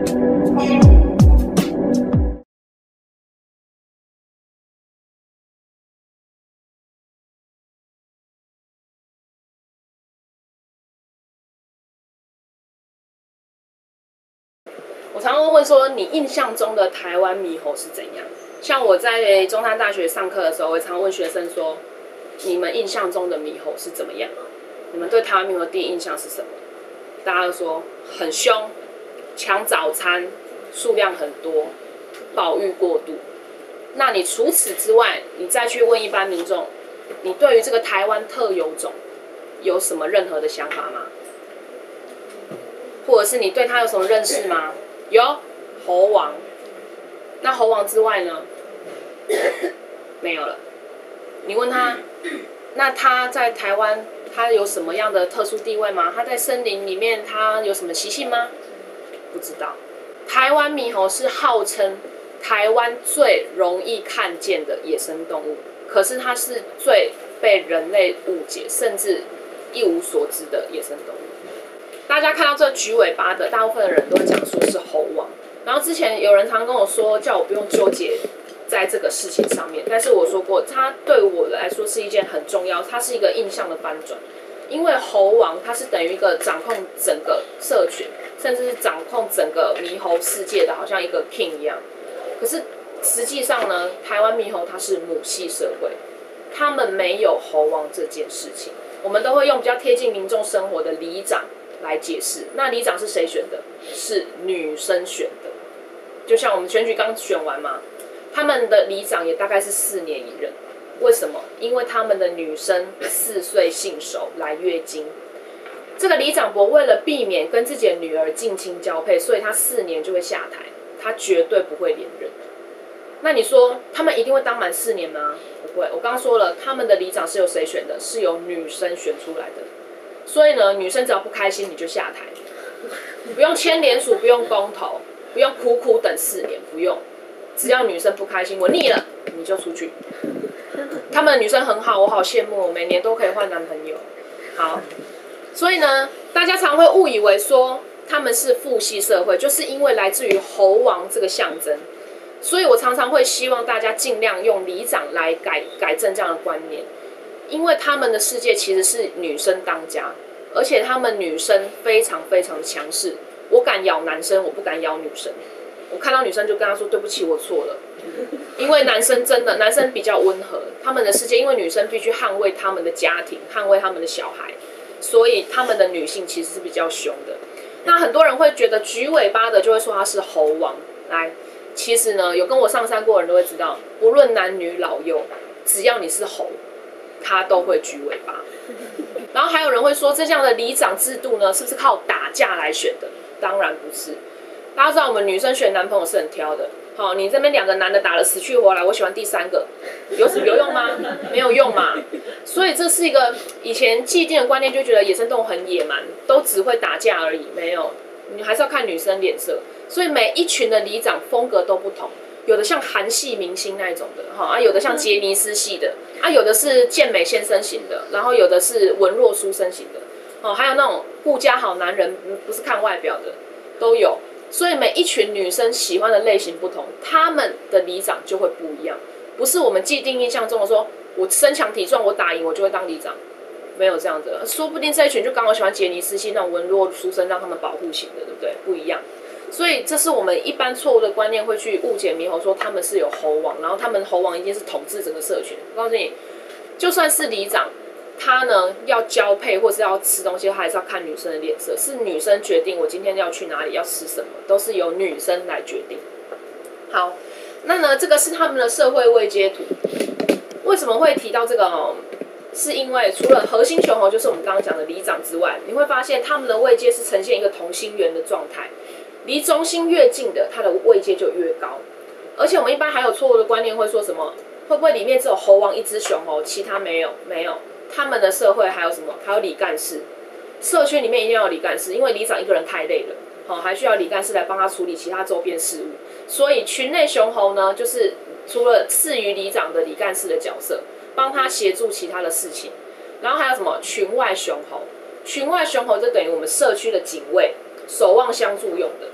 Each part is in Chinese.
我常常问说，你印象中的台湾猕猴是怎样？像我在中山大学上课的时候，我也常问学生说，你们印象中的猕猴是怎么样？你们对台湾猕猴第一印象是什么？大家都说很凶，抢早餐，数量很多，保育过度。那你除此之外，你再去问一般民众，你对于这个台湾特有种有什么任何的想法吗？或者是你对它有什么认识吗？有猴王。那猴王之外呢？没有了。你问他，那他在台湾他有什么样的特殊地位吗？他在森林里面他有什么习性吗？不知道。台湾猕猴是号称台湾最容易看见的野生动物，可是它是最被人类误解甚至一无所知的野生动物。大家看到这橘尾巴的，大部分的人都会讲说是猴王。然后之前有人常跟我说，叫我不用纠结在这个事情上面，但是我说过，它对我来说是一件很重要，它是一个印象的翻转。因为猴王它是等于一个掌控整个社群，甚至是掌控整个猕猴世界的，好像一个 king 一样。可是实际上呢，台湾猕猴它是母系社会，他们没有猴王这件事情。我们都会用比较贴近民众生活的里长来解释。那里长是谁选的？是女生选的。就像我们选举刚选完嘛，他们的里长也大概是4年一任。为什么？因为他们的女生4岁性熟来月经。这个里长伯为了避免跟自己的女儿近亲交配，所以他4年就会下台，他绝对不会连任。那你说他们一定会当满4年吗？不会。我刚刚说了，他们的里长是由谁选的？是由女生选出来的。所以呢，女生只要不开心，你就下台，不用签联署，不用公投，不用苦苦等4年，不用。只要女生不开心，我腻了，你就出去。他们的女生很好，我好羡慕，每年都可以换男朋友。好，所以呢，大家常会误以为说他们是父系社会，就是因为来自于猴王这个象征。所以我常常会希望大家尽量用里长来改正这样的观念，因为他们的世界其实是女生当家，而且他们女生非常非常强势。我敢咬男生，我不敢咬女生。我看到女生就跟他说对不起，我错了。因为男生比较温和，他们的世界因为女生必须捍卫他们的家庭，捍卫他们的小孩，所以他们的女性其实是比较凶的。那很多人会觉得橘尾巴的就会说他是猴王。来，其实呢，有跟我上山过的人都会知道，不论男女老幼，只要你是猴，他都会橘尾巴。然后还有人会说，这样的里长制度呢，是不是靠打架来选的？当然不是。大家知道我们女生选男朋友是很挑的。好，你这边2个男的打了死去活来，我喜欢第3个，有用吗？没有用嘛。所以这是一个以前既定的观念，就觉得野生动物很野蛮，都只会打架而已。没有，你还是要看女生脸色。所以每一群的里长风格都不同，有的像韩系明星那一种的，有的像杰尼斯系的，有的是健美先生型的，然后有的是文弱书生型的，还有那种顾家好男人，不是看外表的，都有。所以每一群女生喜欢的类型不同，他们的里长就会不一样。不是我们既定印象中的说，我身强体壮，我打赢我就会当里长，没有这样的。说不定这一群就刚好喜欢杰尼斯系那种文弱书生，让他们保护型的，对不对？不一样。所以这是我们一般错误的观念，会去误解猕猴，说他们是有猴王，然后他们猴王一定是统治整个社群。我告诉你，就算是里长，他呢要交配或是要吃东西，他还是要看女生的脸色，是女生决定我今天要去哪里，要吃什么，都是由女生来决定。好，那呢这个是他们的社会位阶图。为什么会提到这个哦？是因为除了核心雄猴就是我们刚刚讲的里长之外，你会发现他们的位阶是呈现一个同心圆的状态，离中心越近的，它的位阶就越高。而且我们一般还有错误的观念，会说什么？会不会里面只有猴王1只雄猴，其他没有？没有。他们的社会还有什么？还有里干事，社区里面一定要有里干事，因为里长一个人太累了，还需要里干事来帮他处理其他周边事务。所以群内雄猴呢，就是除了次于里长的里干事的角色，帮他协助其他的事情。然后还有什么群外雄猴？群外雄猴就等于我们社区的警卫，守望相助用的。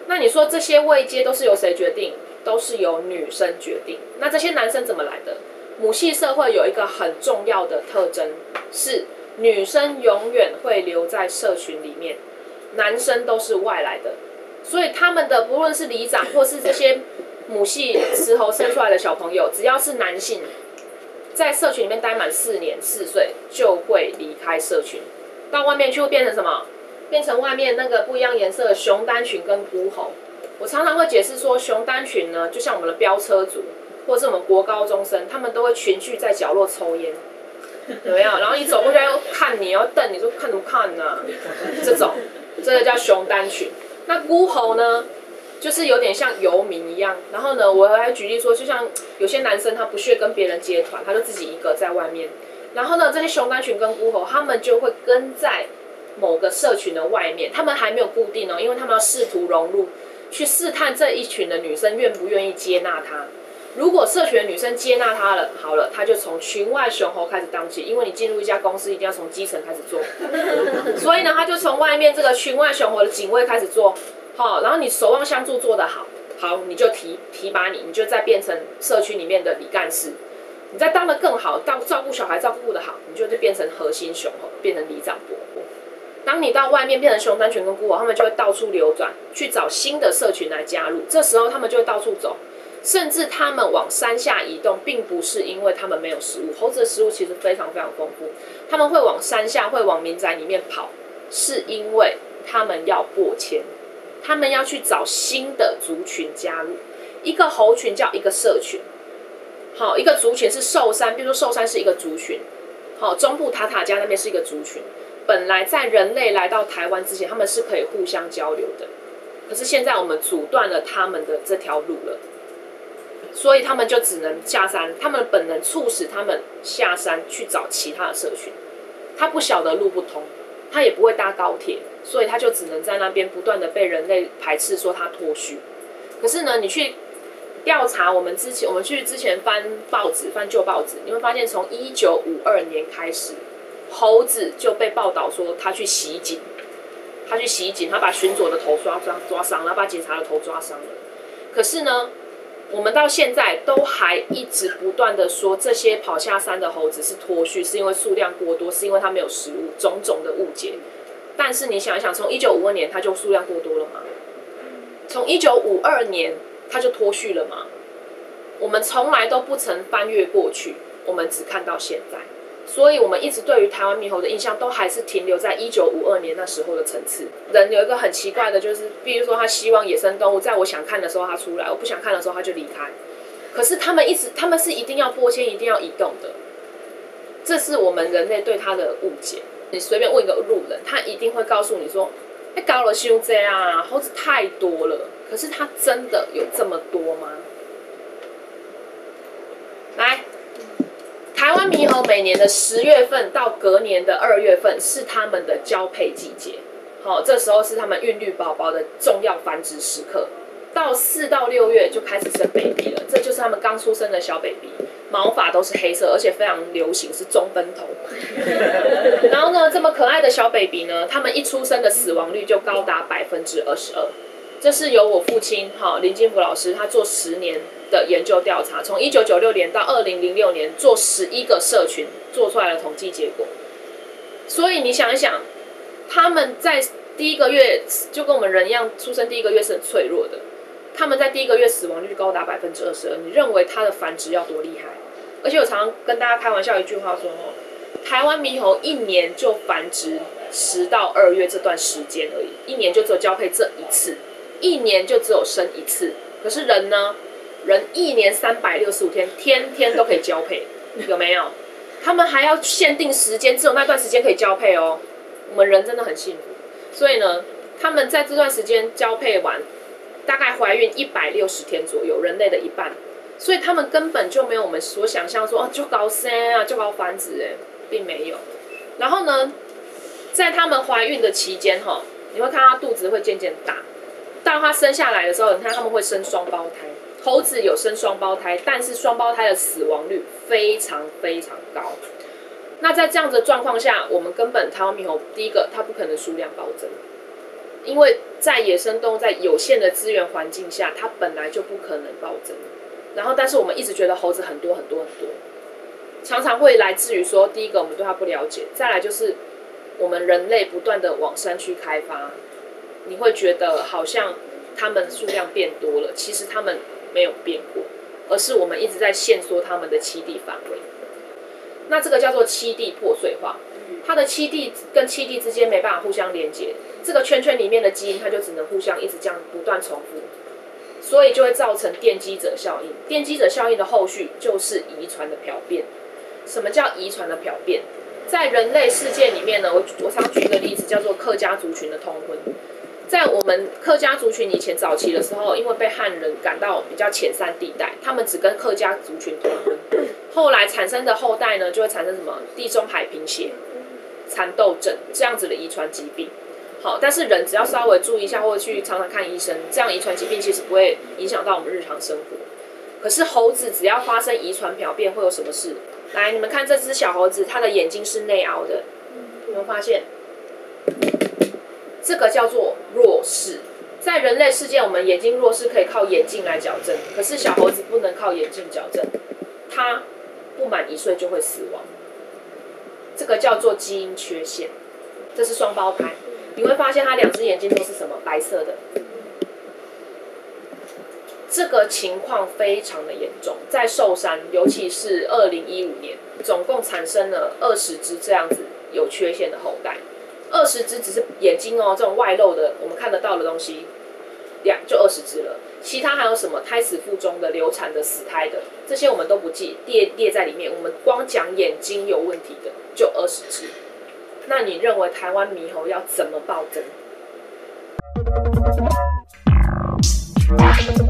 那你说这些位阶都是由谁决定？都是由女生决定。那这些男生怎么来的？母系社会有一个很重要的特征是，女生永远会留在社群里面，男生都是外来的。所以他们的不论是里长或是这些母系石猴生出来的小朋友，只要是男性，在社群里面待满4年4岁就会离开社群，到外面去会变成什么？变成外面那个不一样颜色的熊单群跟孤猴。我常常会解释说，熊单群呢，就像我们的飙车族，或者是我们国高中生，他们都会群聚在角落抽烟，有没有？然后你走过去要看你，要瞪你说看什么看呢、这种，这个叫熊单群。那孤猴呢，就是有点像游民一样。然后呢，我还举例说，就像有些男生他不屑跟别人结团，他就自己一个在外面。然后呢，这些熊单群跟孤猴，他们就会跟在某个社群的外面，他们还没有固定哦，因为他们要试图融入，去试探这一群的女生愿不愿意接纳他。如果社群的女生接纳他了，好了，他就从群外雄猴开始当起，因为你进入一家公司一定要从基层开始做，所以呢，他就从外面这个群外雄猴的警卫开始做，好，然后你守望相助做得好，好，你就提拔你就再变成社区里面的李干事，你再当得更好，照顾小孩照顾得好，你就变成核心雄猴，变成里长伯伯。当你到外面变成熊单群跟孤猴，他们就会到处流转，去找新的社群来加入。这时候他们就会到处走，甚至他们往山下移动，并不是因为他们没有食物，猴子的食物其实非常非常丰富。他们会往山下，会往民宅里面跑，是因为他们要过迁，他们要去找新的族群加入。一个猴群叫一个社群，好，一个族群是寿山，比如说寿山是一个族群，好，中部塔塔加那边是一个族群。本来在人类来到台湾之前，他们是可以互相交流的，可是现在我们阻断了他们的这条路了，所以他们就只能下山。他们的本能促使他们下山去找其他的社群。他不晓得路不通，他也不会搭高铁，所以他就只能在那边不断的被人类排斥，说他脱序。可是呢，你去调查我们之前翻报纸，翻旧报纸，你会发现从1952年开始。猴子就被报道说他去袭警，他把巡佐的头抓伤，然后把警察的头抓伤了。可是呢，我们到现在都还一直不断的说这些跑下山的猴子是脱序，是因为数量过多，是因为它没有食物，种种的误解。但是你想一想，从1952年它就数量过多了吗？从1952年它就脱序了吗？我们从来都不曾翻越过去，我们只看到现在。所以我们一直对于台湾猕猴的印象都还是停留在1952年那时候的层次。人有一个很奇怪的，就是比如说他希望野生动物在我想看的时候它出来，我不想看的时候它就离开。可是他们是一定要播迁，一定要移动的，这是我们人类对它的误解。你随便问一个路人，他一定会告诉你说：“高了修这啊，猴子太多了。”可是它真的有这么多吗？来。台湾猕猴每年的10月份到隔年的2月份是他们的交配季节，好，这时候是他们孕育宝宝的重要繁殖时刻。到4到6月就开始生 baby 了，这就是他们刚出生的小 baby， 毛发都是黑色，而且非常流行是中分头。然后呢，这么可爱的小 baby 呢，他们一出生的死亡率就高达22%。这是由我父亲林金福老师他做10年的研究调查，从1996年到2006年做11个社群做出来的统计结果。所以你想一想，他们在第一个月就跟我们人一样，出生第一个月是很脆弱的，他们在第一个月死亡率高达22%，你认为它的繁殖要多厉害？而且我常常跟大家开玩笑一句话说，台湾猕猴1年就繁殖10到2月这段时间而已，1年就只有交配这一次，1年就只有生一次。可是人呢？人1年365天，天天都可以交配，有没有？他们还要限定时间，只有那段时间可以交配哦。我们人真的很幸福，所以呢，他们在这段时间交配完，大概怀孕160天左右，人类的一半。所以他们根本就没有我们所想象说就高生啊，就高繁殖并没有。然后呢，在他们怀孕的期间你会看到肚子会渐渐大，到他生下来的时候，你看他们会生双胞胎。猴子有生双胞胎，但是双胞胎的死亡率非常非常高。那在这样的状况下，我们根本台湾猕猴第一个它不可能数量暴增， 因为在野生动物在有限的资源环境下，它本来就不可能暴增。然后，但是我们一直觉得猴子很多很多很多，常常会来自于说，第一个我们对它不了解，再来就是我们人类不断的往山区开发，你会觉得好像它们数量变多了，其实它们没有变过，而是我们一直在限缩它们的栖地范围。那这个叫做栖地破碎化，它的栖地跟栖地之间没办法互相连接，这个圈圈里面的基因它就只能互相一直这样不断重复。所以就会造成奠基者效应。奠基者效应的后续就是遗传的漂变。什么叫遗传的漂变？在人类世界里面呢，我常举一个例子，叫做客家族群的通婚。在我们客家族群以前早期的时候，因为被汉人赶到比较前山地带，他们只跟客家族群通婚。后来产生的后代呢，就会产生什么地中海贫血、蚕豆症这样子的遗传疾病。好，但是人只要稍微注意一下，或者去常常看医生，这样遗传疾病其实不会影响到我们日常生活。可是猴子只要发生遗传漂变，会有什么事？来，你们看这只小猴子，它的眼睛是内凹的，有没有发现？这个叫做弱视。在人类世界，我们眼睛弱视可以靠眼镜来矫正，可是小猴子不能靠眼镜矫正，它不满1岁就会死亡。这个叫做基因缺陷。这是双胞胎。你会发现它2只眼睛都是什么？白色的。这个情况非常的严重，在寿山，尤其是2015年，总共产生了20只这样子有缺陷的后代。20只只是眼睛哦，这种外露的我们看得到的东西，就20只了。其他还有什么胎死腹中的、流产的、死胎的，这些我们都不记，列在里面。我们光讲眼睛有问题的就20只。那你认为台湾猕猴要怎么暴增？